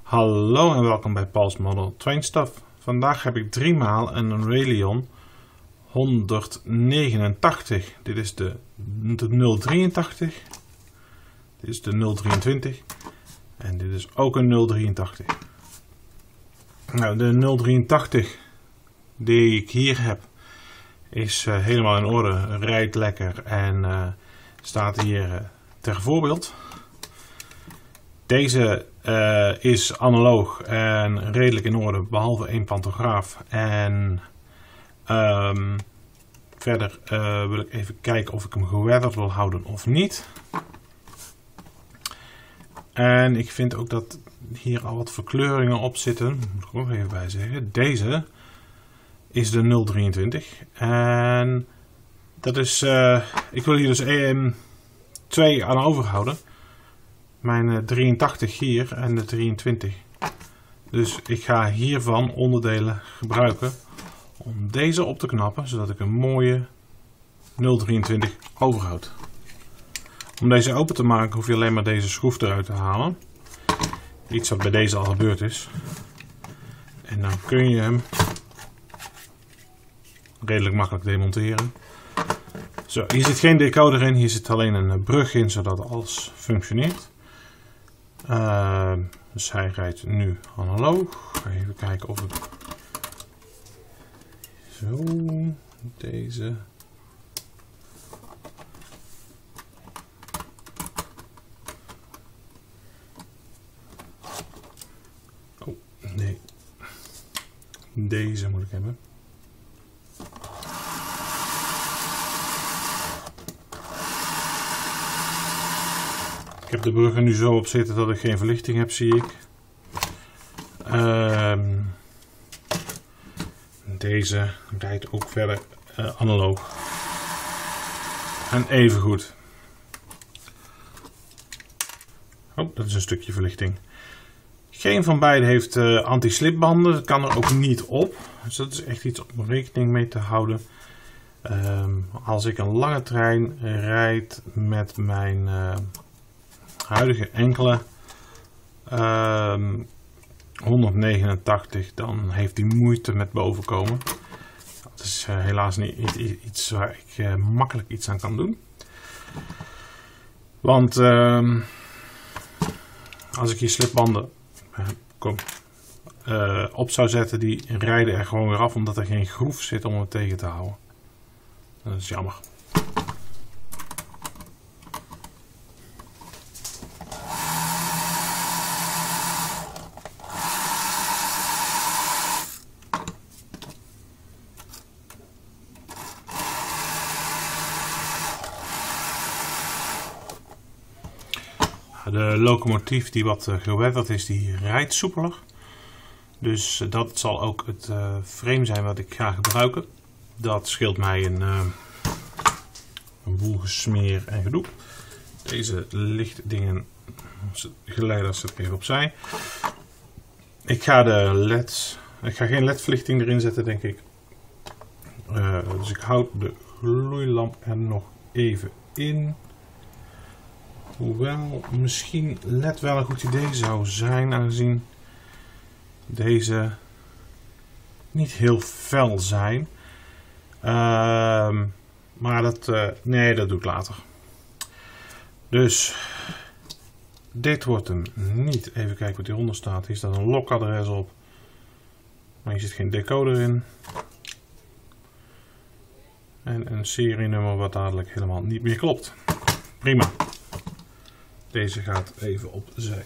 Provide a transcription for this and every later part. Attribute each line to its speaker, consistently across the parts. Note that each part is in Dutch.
Speaker 1: Hallo en welkom bij Paul's Model Train Stuff. Vandaag heb ik 3 maal een Railion 189. Dit is de 083. Dit is de 023. En dit is ook een 083. Nou, de 083 die ik hier heb is helemaal in orde. Rijdt lekker en staat hier ter voorbeeld. Deze is analoog en redelijk in orde, behalve één pantograaf. En verder wil ik even kijken of ik hem geweatherd wil houden of niet. En ik vind ook dat hier al wat verkleuringen op zitten. Moet ik ook even bij zeggen. Deze is de 023. En dat is, ik wil hier dus 2 aan overhouden. Mijn 83 hier en de 23. Dus ik ga hiervan onderdelen gebruiken om deze op te knappen, zodat ik een mooie 023 overhoud. Om deze open te maken hoef je alleen maar deze schroef eruit te halen. Iets wat bij deze al gebeurd is. En dan kun je hem redelijk makkelijk demonteren. Zo, hier zit geen decoder in, hier zit alleen een brug in, zodat alles functioneert. Dus hij rijdt nu analoog. Even kijken of ik zo deze. Oh nee, deze moet ik hebben. Ik heb de brug er nu zo op zitten dat ik geen verlichting heb, zie ik. Deze rijdt ook verder analoog. En even goed. Oh, dat is een stukje verlichting. Geen van beide heeft anti-slipbanden. Dat kan er ook niet op. Dus dat is echt iets om rekening mee te houden. Als ik een lange trein rijd met mijn huidige enkele 189, dan heeft hij moeite met bovenkomen. Dat is helaas niet iets waar ik makkelijk iets aan kan doen. Want als ik hier slipbanden op zou zetten, die rijden er gewoon weer af omdat er geen groef zit om het tegen te houden. Dat is jammer. De locomotief die wat geweatherd is, die rijdt soepeler. Dus dat zal ook het frame zijn wat ik ga gebruiken. Dat scheelt mij een boel gesmeer en gedoe. Deze lichtdingen, geleiders zet ik even opzij. Ik ga geen ledverlichting erin zetten, denk ik. Dus ik houd de gloeilamp er nog even in. Hoewel misschien LED wel een goed idee zou zijn, aangezien deze niet heel fel zijn. Maar nee, dat doe ik later. Dus dit wordt hem niet. Even kijken wat hieronder staat. Hier staat een lokadres op. Maar hier zit geen decoder in. En een serienummer wat dadelijk helemaal niet meer klopt. Prima. Deze gaat even opzij.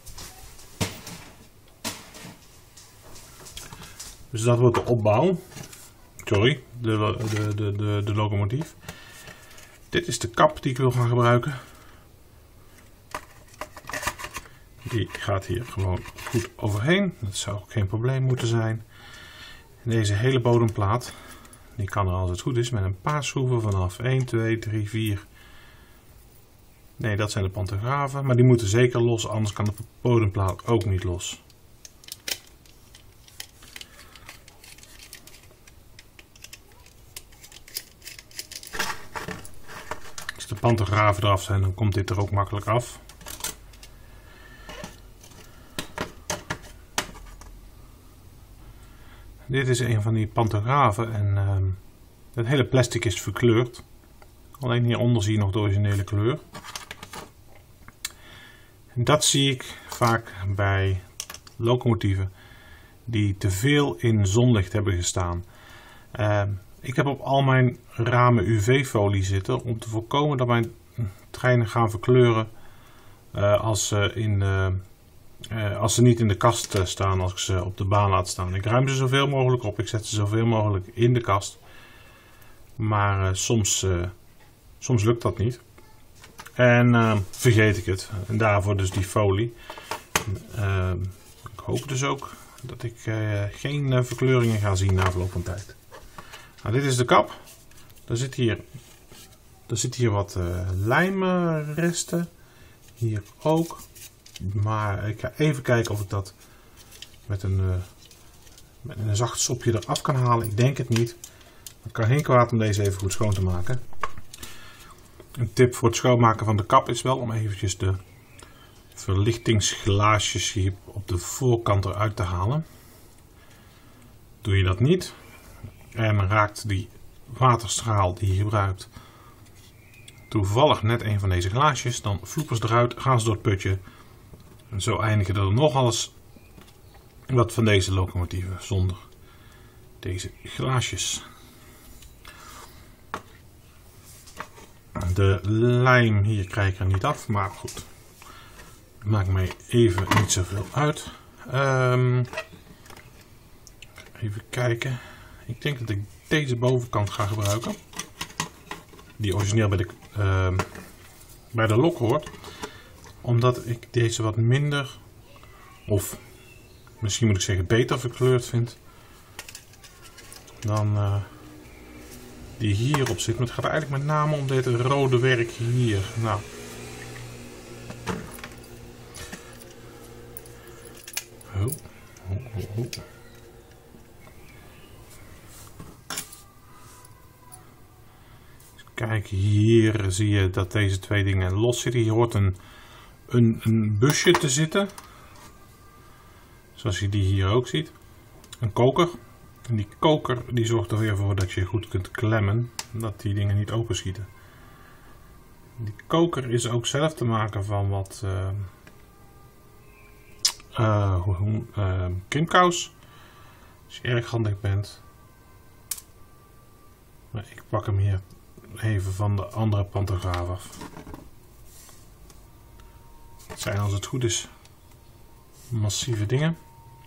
Speaker 1: Dus dat wordt de opbouw. Sorry, de locomotief. Dit is de kap die ik wil gaan gebruiken. Die gaat hier gewoon goed overheen. Dat zou ook geen probleem moeten zijn. En deze hele bodemplaat, die kan er als het goed is met een paar schroeven vanaf 1, 2, 3, 4. Nee, dat zijn de pantografen, maar die moeten zeker los, anders kan de bodemplaat ook niet los. Als de pantografen eraf zijn, dan komt dit er ook makkelijk af. Dit is een van die pantografen en het hele plastic is verkleurd. Alleen hieronder zie je nog de originele kleur. En dat zie ik vaak bij locomotieven die te veel in zonlicht hebben gestaan. Ik heb op al mijn ramen UV-folie zitten om te voorkomen dat mijn treinen gaan verkleuren als ze niet in de kast staan, als ik ze op de baan laat staan. Ik ruim ze zoveel mogelijk op, ik zet ze zoveel mogelijk in de kast. Maar soms lukt dat niet. En vergeet ik het. En daarvoor dus die folie. Ik hoop dus ook dat ik geen verkleuringen ga zien na verloop van tijd. Nou, dit is de kap. Er zit hier wat lijmresten. Hier ook. Maar ik ga even kijken of ik dat met een zacht sopje eraf kan halen. Ik denk het niet. Het kan geen kwaad om deze even goed schoon te maken. Een tip voor het schoonmaken van de kap is wel om eventjes de verlichtingsglaasjes hier op de voorkant eruit te halen. Doe je dat niet en raakt die waterstraal die je gebruikt toevallig net een van deze glaasjes, dan vloepen ze eruit, gaan ze door het putje. En zo eindigen er nogal eens wat van deze locomotieven zonder deze glaasjes. De lijm hier krijg ik er niet af, maar goed. Maakt mij even niet zoveel uit. Even kijken. Ik denk dat ik deze bovenkant ga gebruiken. Die origineel bij de lok hoort. Omdat ik deze wat minder, of misschien moet ik zeggen beter verkleurd vind dan die hierop zit. Maar het gaat eigenlijk met name om dit rode werk hier. Nou. Kijk, hier zie je dat deze twee dingen los zitten. Hier hoort een busje te zitten. Zoals je die hier ook ziet. Een koker. En die koker die zorgt er weer voor dat je goed kunt klemmen. Dat die dingen niet openschieten. Die koker is ook zelf te maken van wat kimkous. Als je erg handig bent. Maar ik pak hem hier even van de andere pantograaf af. Het zijn, als het goed is, massieve dingen.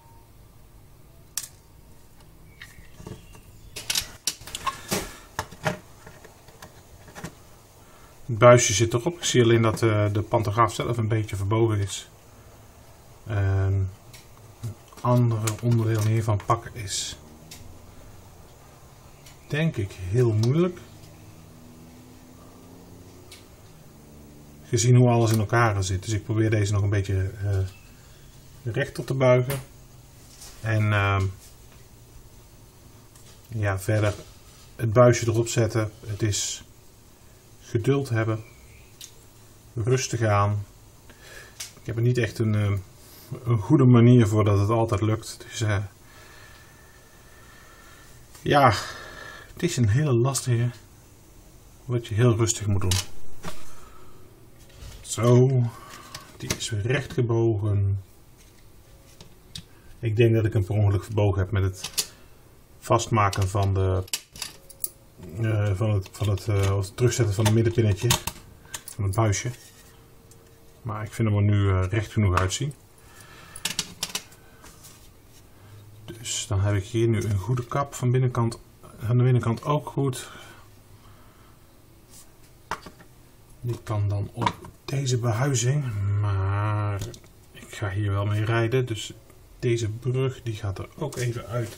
Speaker 1: Het buisje zit erop. Ik zie alleen dat de pantograaf zelf een beetje verbogen is. Een andere onderdeel hiervan pakken is, denk ik, heel moeilijk. Gezien hoe alles in elkaar zit. Dus ik probeer deze nog een beetje rechter te buigen. En ja, verder het buisje erop zetten. Het is geduld hebben. Rustig aan. Ik heb er niet echt een goede manier voor dat het altijd lukt. Dus ja, het is een hele lastige. Wat je heel rustig moet doen. Zo, die is weer recht gebogen. Ik denk dat ik hem per ongeluk verbogen heb met het vastmaken van het terugzetten van het middenpinnetje van het buisje. Maar ik vind hem er nu recht genoeg uitzien. Dus dan heb ik hier nu een goede kap van binnenkant, aan de binnenkant ook goed. Die kan dan op deze behuizing, maar ik ga hier wel mee rijden, dus deze brug die gaat er ook even uit.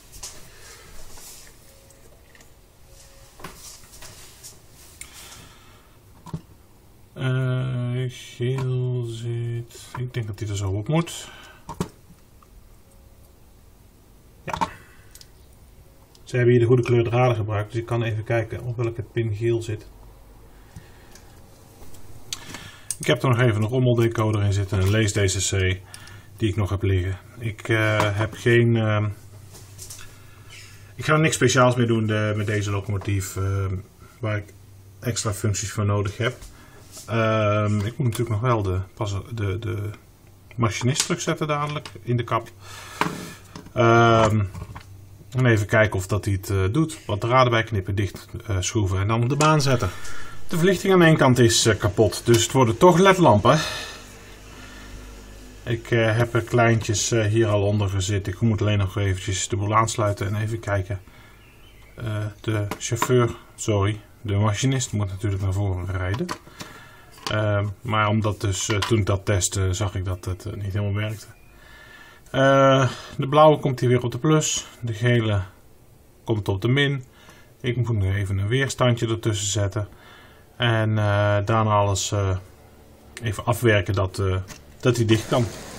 Speaker 1: Geel zit, ik denk dat die er zo op moet. Ja. Ze hebben hier de goede kleur draden gebruikt, dus ik kan even kijken op welke pin geel zit. Ik heb er nog even een rommeldecoder in zitten, een lees-DCC die ik nog heb liggen. Ik heb geen Ik ga er niks speciaals mee doen met deze locomotief, waar ik extra functies voor nodig heb. Ik moet natuurlijk nog wel de machinist terugzetten dadelijk in de kap. En even kijken of dat hij het doet. Wat draden bij knippen, dicht schroeven en dan op de baan zetten. De verlichting aan één kant is kapot, dus het worden toch ledlampen. Ik heb er kleintjes hier al onder gezet. Ik moet alleen nog eventjes de boel aansluiten en even kijken. De machinist moet natuurlijk naar voren rijden. Maar omdat dus toen ik dat testte zag ik dat het niet helemaal werkte. De blauwe komt hier weer op de plus. De gele komt op de min. Ik moet nu even een weerstandje ertussen zetten. En daarna alles even afwerken dat hij dicht kan.